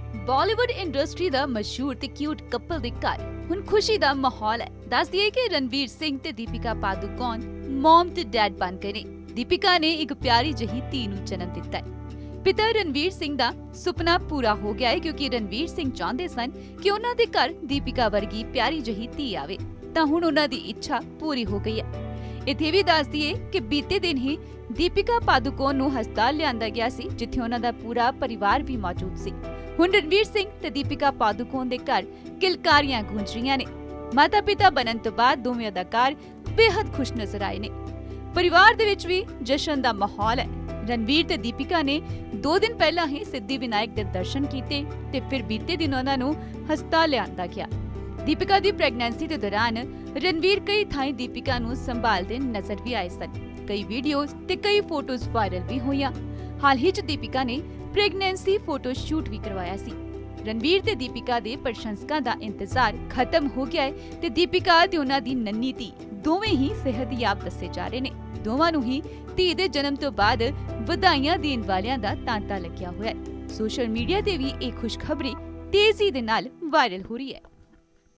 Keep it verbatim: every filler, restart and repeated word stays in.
Bollywood industry ਦਾ ਮਸ਼ਹੂਰ ਤੇ cute couple ਦੇ ਘਰ ਹੁਣ ਖੁਸ਼ੀ ਦਾ ਮਾਹੌਲ ਹੈ। ਦੱਸ ਦਈਏ ਕਿ ਰਣਵੀਰ ਸਿੰਘ ਤੇ ਦੀਪਿਕਾ ਪਾਦੂਕੋਣ ਮਮ ਤੇ ਡੈਡ ਬਣ ਗਏ ਨੇ। ਦੀਪਿਕਾ ਨੇ ਇੱਕ ਪਿਆਰੀ ਜਿਹੀ ਧੀ ਨੂੰ ਜਨਮ ਦਿੱਤਾ ਹੈ। ਪਿਤਾ ਰਣਵੀਰ ਸਿੰਘ ਦਾ ਸੁਪਨਾ ਪੂਰਾ ਹੋ ਗਿਆ ਹੈ ਕਿਉਂਕਿ ਰਣਵੀਰ ਸਿੰਘ ਚਾਹੁੰਦੇ ਸਨ ਕਿ ਉਹਨਾਂ ਦੇ ਘਰ ਦੀਪਿਕਾ ਵਰਗੀ ਪਿਆਰੀ ਜਿਹੀ ਧੀ ਆਵੇ, ਤਾਂ ਹੁਣ ਉਹਨਾਂ ਦੀ ਇੱਛਾ ਪੂਰੀ ਹੋ ਗਈ ਹੈ। ਇੱਥੇ ਵੀ ਦੱਸ ਦਈਏ ਕਿ ਬੀਤੇ ਦਿਨ ਹੀ ਦੀਪਿਕਾ ਪਾਦੂਕੋਣ ਨੂੰ ਹਸਪਤਾਲ ਲਿਆਂਦਾ ਗਿਆ ਸੀ, ਜਿੱਥੇ ਉਹਨਾਂ ਦਾ ਪੂਰਾ ਪਰਿਵਾਰ ਵੀ ਮੌਜੂਦ ਸੀ। ਹੁਣ ਰਣਵੀਰ ਸਿੰਘ ਤੇ ਦੀਪਿਕਾ ਪਾਦੂਕੋਣ ਦੇ ਘਰ ਕਿਲਕਾਰੀਆਂ ਗੂੰਜ ਰਹੀਆਂ ਨੇ। ਮਾਤਾ ਪਿਤਾ ਬਣਨ ਤੋਂ ਬਾਅਦ ਦੋਵੇਂ ਅਦਾਕਾਰ ਬੇहद ਖੁਸ਼ ਨਜ਼ਰ ਆਏ ਨੇ। ਪਰਿਵਾਰ ਦੇ ਵਿੱਚ ਵੀ ਜਸ਼ਨ ਦਾ ਮਾਹੌਲ ਹੈ। ਰਣਵੀਰ ਤੇ ਦੀਪਿਕਾ ਨੇ ਦੋ ਦਿਨ ਪਹਿਲਾਂ ਹੀ ਸਿੱਧੀ ਵਿਨਾਇਕ ਦੇ ਦਰਸ਼ਨ ਕੀਤੇ ਤੇ ਫਿਰ ਬੀਤੇ ਦਿਨ ਉਹਨਾਂ ਨੂੰ ਹਸਪਤਾਲ ਲਿਆਂਦਾ ਗਿਆ। ਦੀਪਿਕਾ ਦੀ ਪ੍ਰੈਗਨੈਂਸੀ ਦੇ ਦੌਰਾਨ ਰਣਵੀਰ ਕਈ ਥਾਈਂ ਦੀਪਿਕਾ ਨੂੰ ਸੰਭਾਲਦੇ ਨਜ਼ਰ ਵੀ ਆਏ ਸਨ। ਕਈ ਵੀਡੀਓਜ਼ ਤੇ ਕਈ ਫੋਟੋਜ਼ ਵਾਇਰਲ ਵੀ ਹੋਈਆਂ। ਹਾਲ ਹੀ ਚ ਦੀਪਿਕਾ ਨੇ ਪ੍ਰੈਗਨੈਂਸੀ ਫੋਟੋ ਸ਼ੂਟ ਵੀ ਕਰਵਾਇਆ ਸੀ। ਰਣਵੀਰ ਤੇ ਦੀਪਿਕਾ ਦੇ ਪ੍ਰਸ਼ੰਸਕਾਂ ਦਾ ਇੰਤਜ਼ਾਰ ਖਤਮ ਹੋ ਗਿਆ ਹੈ ਤੇ ਦੀਪਿਕਾ ਤੇ ਉਹਨਾਂ ਦੀ ਨੰਨੀ ਧੀ ਦੋਵੇਂ ਹੀ ਸਿਹਤਯਾਬ ਦੱਸੇ ਜਾ ਰਹੇ ਨੇ। ਦੋਵਾਂ ਨੂੰ ਹੀ ਧੀ ਦੇ ਜਨਮ ਤੋਂ ਬਾਅਦ ਵਧਾਈਆਂ ਦੇਣ ਵਾਲਿਆਂ ਦਾ ਤਾਂਤਾ ਲੱਗਿਆ ਹੋਇਆ ਹੈ। ਸੋਸ਼ਲ ਮੀਡੀਆ ਤੇ ਵੀ ਇਹ ਖੁਸ਼ਖਬਰੀ ਤੇਜ਼ੀ ਦੇ ਨਾਲ ਵਾਇਰਲ ਹੋ ਰਹੀ ਹੈ।